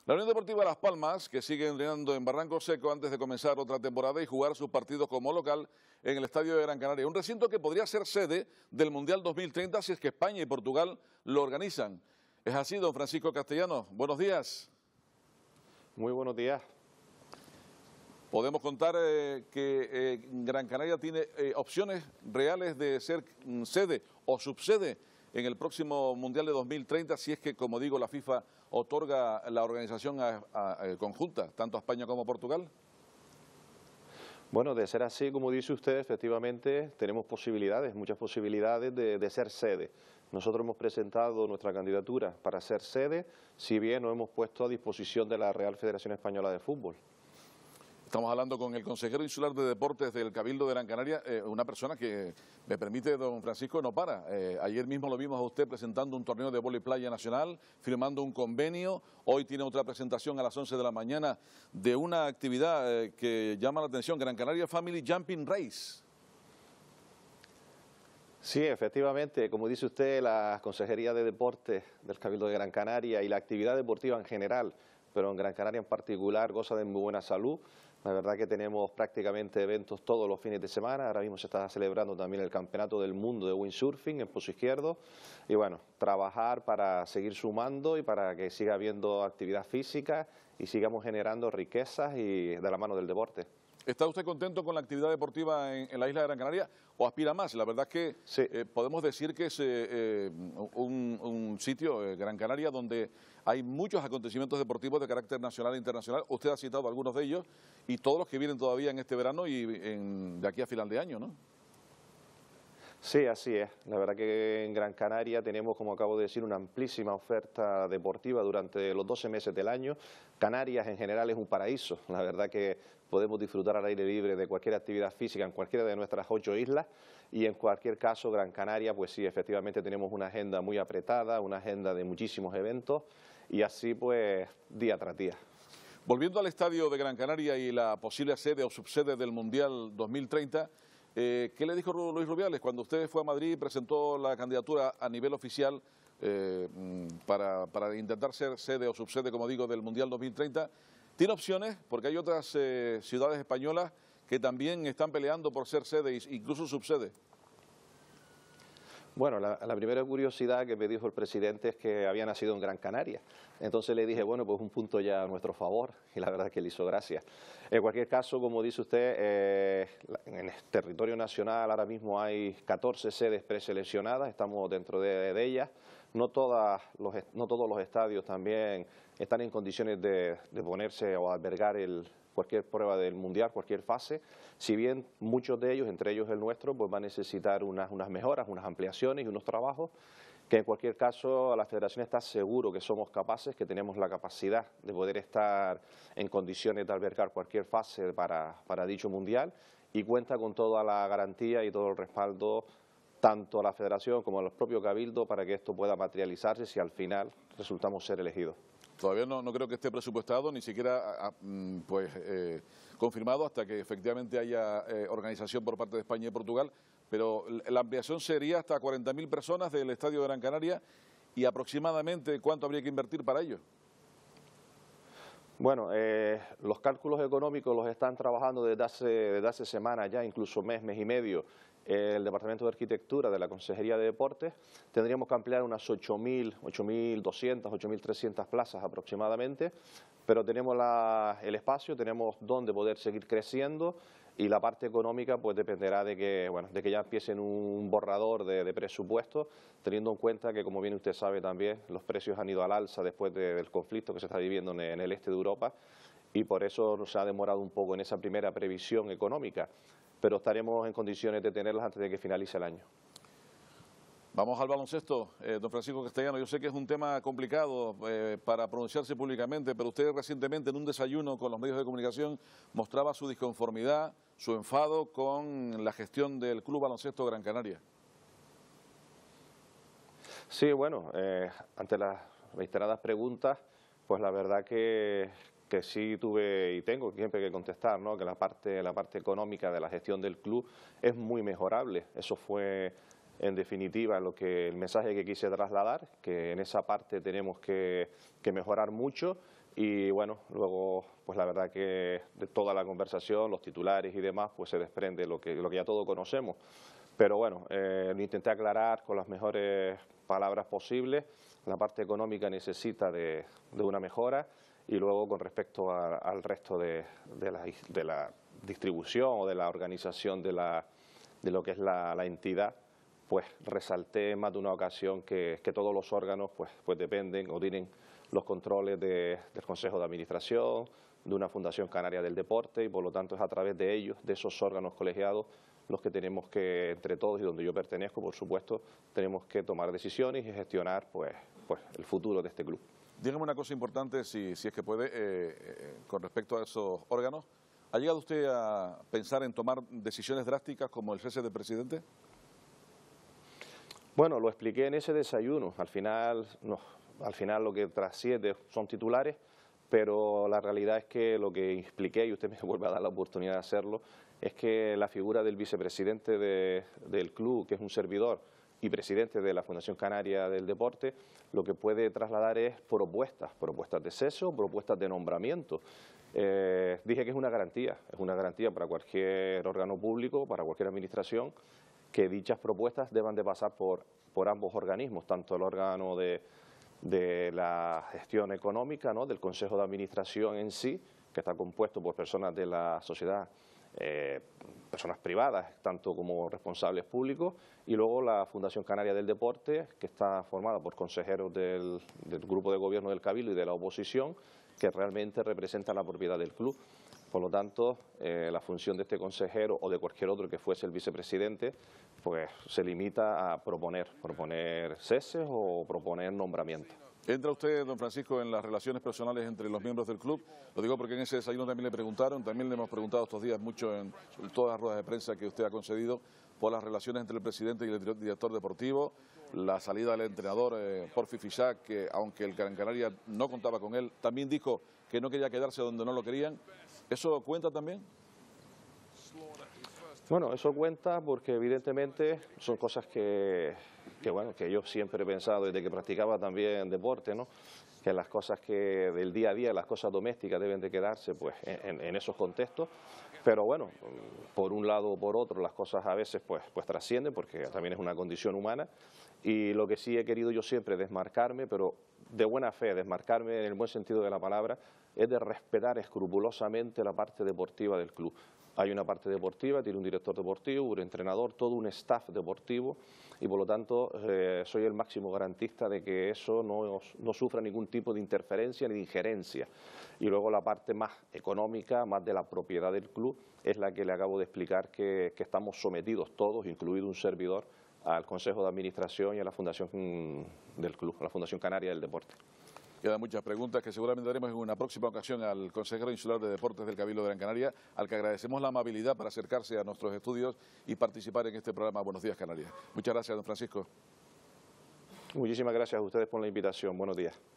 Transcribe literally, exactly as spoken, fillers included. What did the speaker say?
La Unión Deportiva Las Palmas, que sigue entrenando en Barranco Seco antes de comenzar otra temporada y jugar sus partidos como local en el Estadio de Gran Canaria. Un recinto que podría ser sede del Mundial dos mil treinta si es que España y Portugal lo organizan. Es así, don Francisco Castellanos. Buenos días. Muy buenos días. Podemos contar eh, que eh, Gran Canaria tiene eh, opciones reales de ser mm, sede o subsede en el próximo Mundial de dos mil treinta, si es que, como digo, la FIFA otorga la organización a, a, a conjunta, tanto a España como a Portugal. Bueno, de ser así, como dice usted, efectivamente tenemos posibilidades, muchas posibilidades de, de ser sede. Nosotros hemos presentado nuestra candidatura para ser sede, si bien nos hemos puesto a disposición de la Real Federación Española de Fútbol. Estamos hablando con el consejero insular de Deportes del Cabildo de Gran Canaria, eh, una persona que, me permite, don Francisco, no para. Eh, ayer mismo lo vimos a usted presentando un torneo de vóley playa nacional, firmando un convenio. Hoy tiene otra presentación a las once de la mañana de una actividad eh, que llama la atención, Gran Canaria Family Jumping Race. Sí, efectivamente, como dice usted, la Consejería de Deportes del Cabildo de Gran Canaria y la actividad deportiva en general, pero en Gran Canaria en particular, goza de muy buena salud. La verdad que tenemos prácticamente eventos todos los fines de semana. Ahora mismo se está celebrando también el Campeonato del Mundo de Windsurfing en Pozo Izquierdo. Y bueno, trabajar para seguir sumando y para que siga habiendo actividad física y sigamos generando riquezas y de la mano del deporte. ¿Está usted contento con la actividad deportiva en, en la isla de Gran Canaria o aspira más? La verdad es que sí. eh, podemos decir que es eh, un, un sitio, eh, Gran Canaria, donde hay muchos acontecimientos deportivos de carácter nacional e internacional. Usted ha citado algunos de ellos y todos los que vienen todavía en este verano y en, de aquí a final de año, ¿no? Sí, así es. La verdad que en Gran Canaria tenemos, como acabo de decir, una amplísima oferta deportiva durante los doce meses del año. Canarias en general es un paraíso. La verdad que podemos disfrutar al aire libre de cualquier actividad física en cualquiera de nuestras ocho islas y en cualquier caso Gran Canaria, pues sí, efectivamente tenemos una agenda muy apretada, una agenda de muchísimos eventos y así pues día tras día. Volviendo al estadio de Gran Canaria y la posible sede o subsede del Mundial dos mil treinta, Eh, ¿qué le dijo Luis Rubiales cuando usted fue a Madrid y presentó la candidatura a nivel oficial eh, para, para intentar ser sede o subsede, como digo, del Mundial dos mil treinta? ¿Tiene opciones? Porque hay otras eh, ciudades españolas que también están peleando por ser sede e incluso subsede. Bueno, la, la primera curiosidad que me dijo el presidente es que había nacido en Gran Canaria. Entonces le dije, bueno, pues un punto ya a nuestro favor, y la verdad es que le hizo gracia. En cualquier caso, como dice usted, eh, en el territorio nacional ahora mismo hay catorce sedes preseleccionadas, estamos dentro de, de ellas. No, todas los, no todos los estadios también están en condiciones de, de ponerse o albergar el... cualquier prueba del Mundial, cualquier fase, si bien muchos de ellos, entre ellos el nuestro, pues va a necesitar unas, unas mejoras, unas ampliaciones y unos trabajos, que en cualquier caso la Federación está seguro que somos capaces, que tenemos la capacidad de poder estar en condiciones de albergar cualquier fase para, para dicho Mundial y cuenta con toda la garantía y todo el respaldo tanto a la Federación como a los propios Cabildo para que esto pueda materializarse si al final resultamos ser elegidos. Todavía no, no creo que esté presupuestado, ni siquiera pues, eh, confirmado hasta que efectivamente haya eh, organización por parte de España y Portugal, pero la ampliación sería hasta cuarenta mil personas del Estadio de Gran Canaria y aproximadamente ¿cuánto habría que invertir para ello? Bueno, eh, los cálculos económicos los están trabajando desde hace, desde hace semanas ya, incluso mes, mes y medio, eh, el Departamento de Arquitectura de la Consejería de Deportes. Tendríamos que ampliar unas ocho mil, ocho mil doscientas, ocho mil trescientas plazas aproximadamente, pero tenemos la, el espacio, tenemos donde poder seguir creciendo y la parte económica pues dependerá de que, bueno, de que ya empiecen un borrador de, de presupuesto, teniendo en cuenta que, como bien usted sabe también, los precios han ido al alza después de, del conflicto que se está viviendo en, en el este de Europa y por eso se ha demorado un poco en esa primera previsión económica, pero estaremos en condiciones de tenerlas antes de que finalice el año. Vamos al baloncesto, eh, don Francisco Castellano. Yo sé que es un tema complicado eh, para pronunciarse públicamente, pero usted recientemente en un desayuno con los medios de comunicación mostraba su disconformidad, su enfado con la gestión del Club Baloncesto Gran Canaria. Sí, bueno, eh, ante las reiteradas preguntas, pues la verdad que, que sí tuve y tengo siempre que contestar, ¿no? Que la parte, la parte económica de la gestión del club es muy mejorable. Eso fue en definitiva lo que el mensaje que quise trasladar, que en esa parte tenemos que, que mejorar mucho Y bueno, luego, pues la verdad que de toda la conversación, los titulares y demás, pues se desprende lo que, lo que ya todos conocemos. Pero bueno, eh, lo intenté aclarar con las mejores palabras posibles. La parte económica necesita de, de una mejora, y luego con respecto a, al resto de, de, la, de la distribución o de la organización de, la, de lo que es la, la entidad, pues resalté en más de una ocasión que, que todos los órganos pues, pues dependen o tienen los controles de, del Consejo de Administración, de una Fundación Canaria del Deporte, y por lo tanto es a través de ellos, de esos órganos colegiados, los que tenemos que, entre todos, y donde yo pertenezco, por supuesto, tenemos que tomar decisiones y gestionar pues, pues, el futuro de este club. Dígame una cosa importante, si, si es que puede, eh, eh, con respecto a esos órganos. ¿Ha llegado usted a pensar en tomar decisiones drásticas como el cese del presidente? Bueno, lo expliqué en ese desayuno. Al final, no, al final lo que trasciende son titulares, pero la realidad es que lo que expliqué, y usted me vuelve a dar la oportunidad de hacerlo, es que la figura del vicepresidente de, del club, que es un servidor, y presidente de la Fundación Canaria del Deporte, lo que puede trasladar es propuestas, propuestas de cese o propuestas de nombramiento. Eh, dije que es una garantía, es una garantía para cualquier órgano público, para cualquier administración, que dichas propuestas deban de pasar por, por ambos organismos, tanto el órgano de, de la gestión económica, ¿no?, del Consejo de Administración en sí, que está compuesto por personas de la sociedad, eh, personas privadas, tanto como responsables públicos, y luego la Fundación Canaria del Deporte, que está formada por consejeros del, del grupo de gobierno del Cabildo y de la oposición, que realmente representan la propiedad del club. Por lo tanto, eh, la función de este consejero o de cualquier otro que fuese el vicepresidente, pues se limita a proponer, proponer ceses o proponer nombramientos. ¿Entra usted, don Francisco, en las relaciones personales entre los miembros del club? Lo digo porque en ese desayuno también le preguntaron, también le hemos preguntado estos días mucho en todas las ruedas de prensa que usted ha concedido por las relaciones entre el presidente y el director deportivo, la salida del entrenador eh, Porfi Fisac, que aunque el Gran Canaria no contaba con él, también dijo que no quería quedarse donde no lo querían. ¿Eso cuenta también? Bueno, eso cuenta porque evidentemente son cosas que, que, bueno, que yo siempre he pensado desde que practicaba también deporte, ¿no?, que las cosas que del día a día, las cosas domésticas deben de quedarse pues en, en esos contextos, pero bueno, por un lado o por otro las cosas a veces pues, pues trascienden porque también es una condición humana, y lo que sí he querido yo siempre desmarcarme, pero de buena fe, desmarcarme en el buen sentido de la palabra, es de respetar escrupulosamente la parte deportiva del club. Hay una parte deportiva, tiene un director deportivo, un entrenador, todo un staff deportivo, y por lo tanto eh, soy el máximo garantista de que eso no, no sufra ningún tipo de interferencia ni de injerencia. Y luego la parte más económica, más de la propiedad del club, es la que le acabo de explicar que, que estamos sometidos todos, incluido un servidor, al Consejo de Administración y a la Fundación del club, a la Fundación Canaria del Deporte. Quedan muchas preguntas que seguramente haremos en una próxima ocasión al consejero insular de Deportes del Cabildo de Gran Canaria, al que agradecemos la amabilidad para acercarse a nuestros estudios y participar en este programa Buenos Días Canarias. Muchas gracias, don Francisco. Muchísimas gracias a ustedes por la invitación. Buenos días.